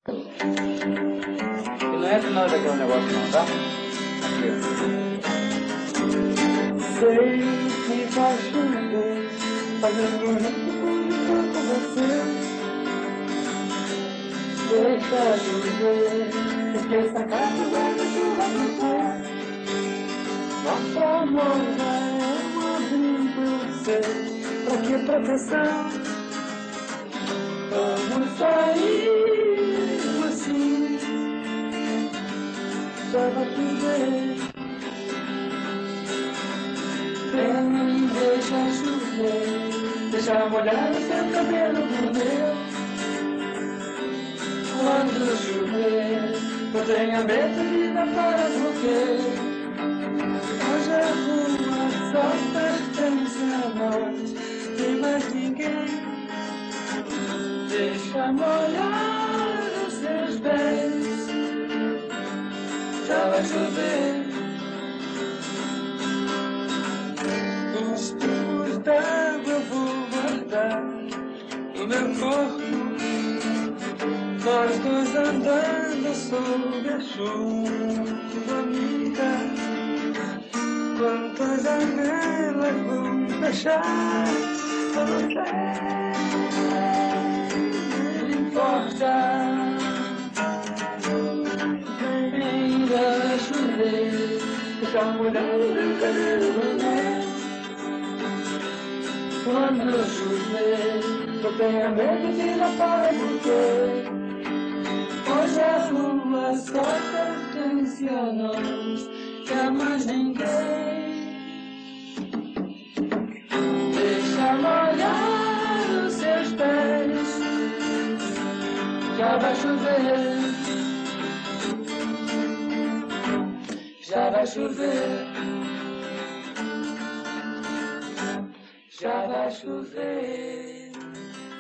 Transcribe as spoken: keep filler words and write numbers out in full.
E não entra nada daquele negócio não, tá? Aqui, ó. Sei que vai chover, fazendo muito com você. Deixa chover, esqueça a casa da chuva do pé. Nosso amor é um abrigo seu, pra que proteção? Vamos sair assim, já vai chover. Vem, deixa chover, deixa molhar o seu cabelo no meu. Quando chover, não tenha medo de dar para você. Hoje a rua só pertence a nós, nem mais ninguém. Deixa molhar os seus pés, já vai chover. Os tubos d'água eu vou guardar no meu corpo. Nós dois andando sob a chuva amiga. Quantas janelas vão fechar pra você? Não importa. Ainda chover, deixa molhar o meu cabelo, né? Quando chover, não tenha medo de dar para você. Hoje a rua só pertence a nós, já mais ninguém. Deixa molhar os seus pés, já vai chover, já vai chover, já vai chover.